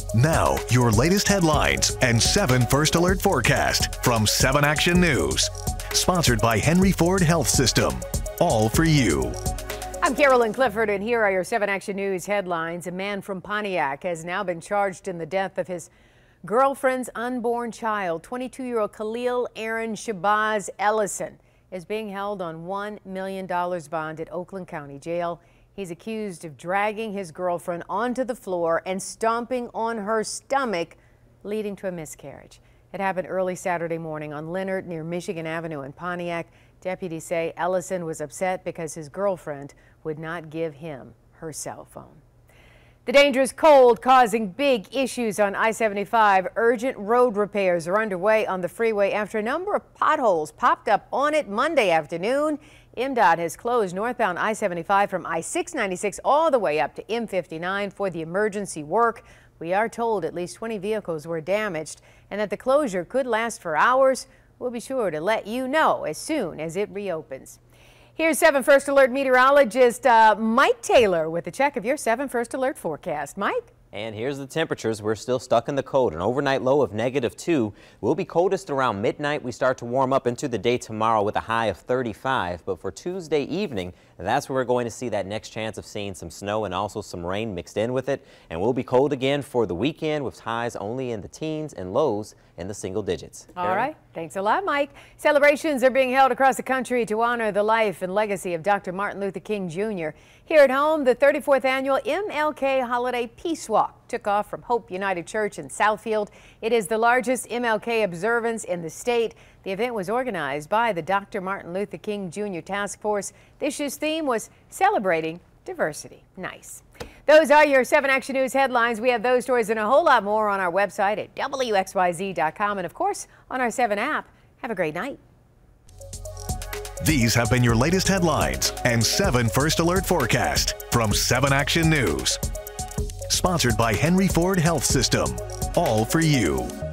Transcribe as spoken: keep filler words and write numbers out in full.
Now, your latest headlines and seven First Alert forecast from seven Action News. Sponsored by Henry Ford Health System. All for you. I'm Carolyn Clifford, and here are your seven Action News headlines. A man from Pontiac has now been charged in the death of his girlfriend's unborn child. twenty-two-year-old Khalil Aaron Shabazz Ellison is being held on one million dollars bond at Oakland County Jail. He's accused of dragging his girlfriend onto the floor and stomping on her stomach, leading to a miscarriage. It happened early Saturday morning on Leonard near Michigan Avenue in Pontiac. Deputies say Ellison was upset because his girlfriend would not give him her cell phone. The dangerous cold causing big issues on I seventy-five. Urgent road repairs are underway on the freeway after a number of potholes popped up on it Monday afternoon. M DOT has closed northbound I seventy-five from I six ninety-six all the way up to M fifty-nine for the emergency work. We are told at least twenty vehicles were damaged and that the closure could last for hours. We'll be sure to let you know as soon as it reopens. Here's seven First Alert meteorologist uh, Mike Taylor with a check of your seven First Alert forecast. Mike? And here's the temperatures. We're still stuck in the cold. An overnight low of negative two. We'll be coldest around midnight. We start to warm up into the day tomorrow with a high of thirty-five. But for Tuesday evening, that's where we're going to see that next chance of seeing some snow and also some rain mixed in with it. And we'll be cold again for the weekend with highs only in the teens and lows in the single digits. All Karen? Right. Thanks a lot, Mike. Celebrations are being held across the country to honor the life and legacy of Doctor Martin Luther King Junior Here at home, the thirty-fourth annual M L K Holiday Peace Walk took off from Hope United Church in Southfield. It is the largest M L K observance in the state. The event was organized by the Doctor Martin Luther King Junior Task Force. This year's theme was celebrating diversity. Nice. Those are your seven Action News headlines. We have those stories and a whole lot more on our website at W X Y Z dot com and, of course, on our seven app. Have a great night. These have been your latest headlines and seven First Alert forecast from seven Action News. Sponsored by Henry Ford Health System. All for you.